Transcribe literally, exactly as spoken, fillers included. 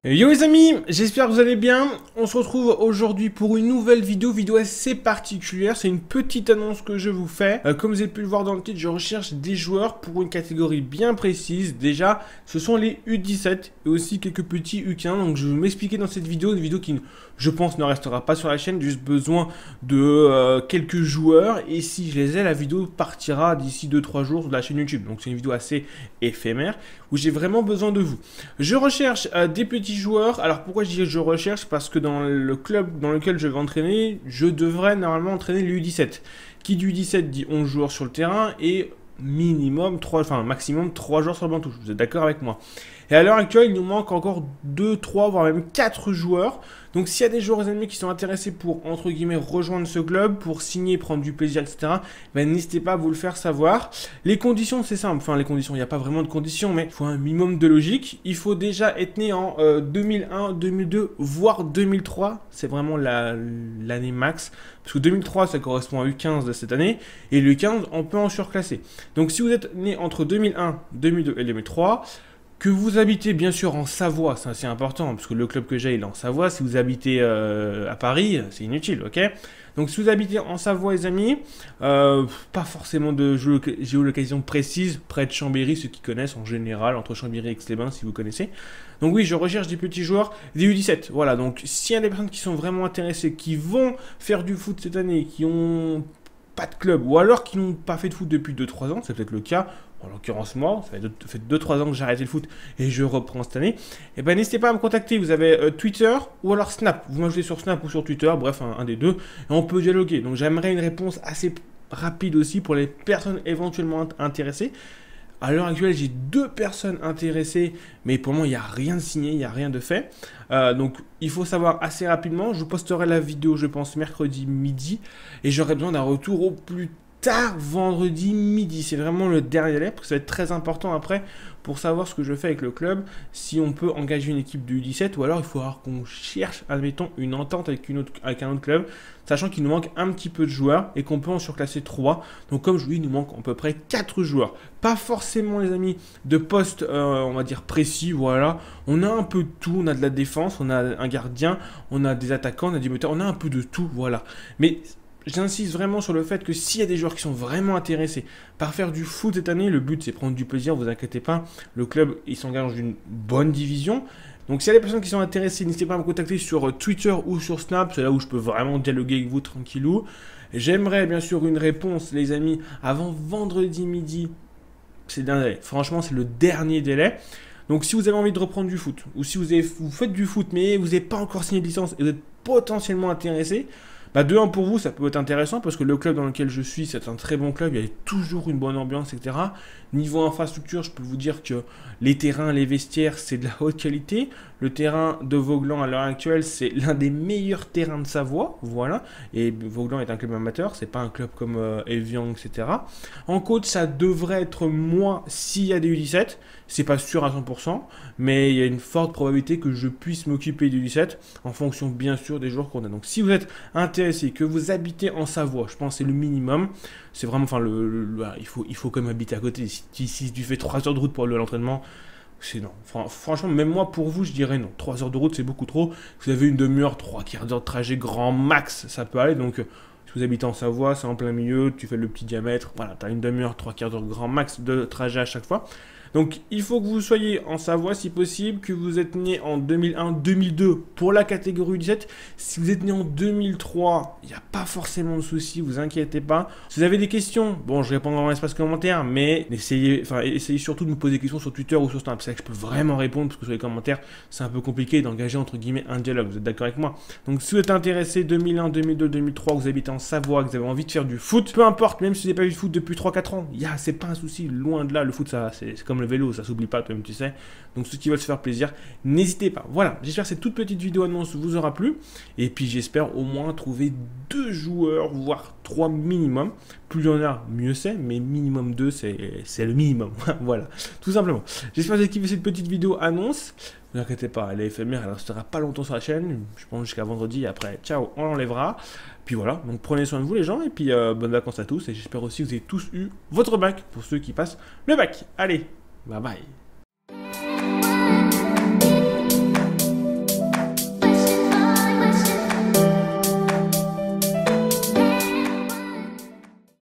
Yo les amis, j'espère que vous allez bien. On se retrouve aujourd'hui pour une nouvelle vidéo, vidéo assez particulière. C'est une petite annonce que je vous fais. Euh, comme vous avez pu le voir dans le titre, je recherche des joueurs pour une catégorie bien précise. Déjà, ce sont les U dix-sept et aussi quelques petits U quinze. Donc je vais m'expliquer dans cette vidéo, une vidéo qui, je pense, ne restera pas sur la chaîne. Juste besoin de euh, quelques joueurs. Et si je les ai, la vidéo partira d'ici deux trois jours de la chaîne YouTube. Donc c'est une vidéo assez éphémère où j'ai vraiment besoin de vous. Je recherche euh, des petits joueurs. Alors pourquoi je dis je recherche? Parce que dans le club dans lequel je vais entraîner, je devrais normalement entraîner le U dix-sept. Qui dit U dix-sept dit onze joueurs sur le terrain et minimum trois, enfin maximum trois joueurs sur le banc touche. Vous êtes d'accord avec moi? Et à l'heure actuelle, il nous manque encore deux, trois, voire même quatre joueurs. Donc s'il y a des joueurs ennemis qui sont intéressés pour, entre guillemets, rejoindre ce club, pour signer, prendre du plaisir, et cetera, ben, n'hésitez pas à vous le faire savoir. Les conditions, c'est simple. Enfin, les conditions, il n'y a pas vraiment de conditions, mais il faut un minimum de logique. Il faut déjà être né en euh, deux mille un, deux mille deux, voire deux mille trois. C'est vraiment l'année max. Parce que deux mille trois, ça correspond à U quinze de cette année. Et le U quinze, on peut en surclasser. Donc si vous êtes né entre deux mille un, deux mille deux et deux mille trois... que vous habitez bien sûr en Savoie, c'est assez important, parce que le club que j'ai il est en Savoie. Si vous habitez euh, à Paris, c'est inutile, ok? Donc si vous habitez en Savoie, les amis, euh, pas forcément de géolocalisation précise, près de Chambéry, ceux qui connaissent en général, entre Chambéry et Aix-les-Bains, si vous connaissez. Donc oui, je recherche des petits joueurs, des U dix-sept, voilà. Donc s'il y a des personnes qui sont vraiment intéressées, qui vont faire du foot cette année, qui ont pas de club, ou alors qui n'ont pas fait de foot depuis deux trois ans, c'est peut-être le cas. En l'occurrence moi, ça fait deux trois ans que j'ai arrêté le foot et je reprends cette année. Et ben n'hésitez pas à me contacter, vous avez euh, Twitter ou alors Snap. Vous m'ajoutez sur Snap ou sur Twitter, bref un, un des deux, et on peut dialoguer. Donc j'aimerais une réponse assez rapide aussi pour les personnes éventuellement intéressées. À l'heure actuelle, j'ai deux personnes intéressées, mais pour le moment, il n'y a rien de signé, il n'y a rien de fait. Euh, donc, il faut savoir assez rapidement. Je vous posterai la vidéo, je pense, mercredi midi, et j'aurai besoin d'un retour au plus tard vendredi midi. C'est vraiment le dernier délai, parce que ça va être très important après pour savoir ce que je fais avec le club, si on peut engager une équipe de U dix-sept, ou alors il faut alors qu'on cherche, admettons, une entente avec, une autre, avec un autre club, sachant qu'il nous manque un petit peu de joueurs et qu'on peut en surclasser trois. Donc comme je vous dis, il nous manque à peu près quatre joueurs. Pas forcément, les amis, de postes, euh, on va dire, précis, voilà. On a un peu de tout, on a de la défense, on a un gardien, on a des attaquants, on a des moteurs, on a un peu de tout, voilà. Mais j'insiste vraiment sur le fait que s'il y a des joueurs qui sont vraiment intéressés par faire du foot cette année, le but c'est prendre du plaisir, vous inquiétez pas, le club il s'engage dans une bonne division. Donc s'il y a des personnes qui sont intéressées, n'hésitez pas à me contacter sur Twitter ou sur Snap, c'est là où je peux vraiment dialoguer avec vous tranquillou. J'aimerais bien sûr une réponse, les amis, avant vendredi midi, c'est le dernier délai, franchement c'est le dernier délai. Donc si vous avez envie de reprendre du foot, ou si vous, avez, vous faites du foot mais vous n'avez pas encore signé de licence et vous êtes potentiellement intéressé, bah de un pour vous, ça peut être intéressant parce que le club dans lequel je suis, c'est un très bon club, il y a toujours une bonne ambiance, et cetera. Niveau infrastructure, je peux vous dire que les terrains, les vestiaires, c'est de la haute qualité. Le terrain de Vaugelan à l'heure actuelle, c'est l'un des meilleurs terrains de Savoie, voilà. Et Vaugelan est un club amateur, c'est pas un club comme euh, Evian, et cetera. En côte, ça devrait être moins s'il y a des U dix-sept. C'est pas sûr à cent pour cent, mais il y a une forte probabilité que je puisse m'occuper du U dix-sept en fonction bien sûr des joueurs qu'on a. Donc si vous êtes intéressé, que vous habitez en Savoie, je pense que c'est le minimum. C'est vraiment, enfin, le, le, le, il, faut, il faut quand même habiter à côté. Si, si tu fais trois heures de route pour aller à l'entraînement, c'est non. Enfin, franchement, même moi, pour vous, je dirais non. trois heures de route, c'est beaucoup trop. Vous avez une demi-heure, trois quarts d'heure de trajet grand max, ça peut aller. Donc, si vous habitez en Savoie, c'est en plein milieu, tu fais le petit diamètre. Voilà, tu as une demi-heure, trois quarts d'heure grand max de trajet à chaque fois. Donc, il faut que vous soyez en Savoie si possible, que vous êtes né en deux mille un deux mille deux pour la catégorie U dix-sept. Si vous êtes né en deux mille trois, il n'y a pas forcément de souci, vous inquiétez pas. Si vous avez des questions, bon, je répondrai dans l'espace commentaire, mais essayez, enfin, essayez surtout de me poser des questions sur Twitter ou sur Snap. C'est là que je peux vraiment répondre, parce que sur les commentaires, c'est un peu compliqué d'engager, entre guillemets, un dialogue. Vous êtes d'accord avec moi? Donc, si vous êtes intéressé, deux mille un, deux mille deux, deux mille trois, vous habitez en Savoie, que vous avez envie de faire du foot, peu importe, même si vous n'avez pas vu de foot depuis trois quatre ans, yeah, c'est pas un souci, loin de là, le foot, ça, c'est comme le vélo, ça s'oublie pas, toi-même tu sais. Donc ceux qui veulent se faire plaisir, n'hésitez pas. Voilà, j'espère que cette toute petite vidéo annonce vous aura plu. Et puis j'espère au moins trouver deux joueurs, voire trois minimum. Plus il y en a, mieux c'est, mais minimum deux, c'est le minimum. Voilà, tout simplement. J'espère que vous avez kiffé cette petite vidéo annonce. Ne vous inquiétez pas, elle est éphémère, elle restera pas longtemps sur la chaîne. Je pense jusqu'à vendredi, et après, ciao, on l'enlèvera. Puis voilà, donc prenez soin de vous les gens, et puis euh, bonnes vacances à tous. Et j'espère aussi que vous avez tous eu votre bac, pour ceux qui passent le bac. Allez, bye bye.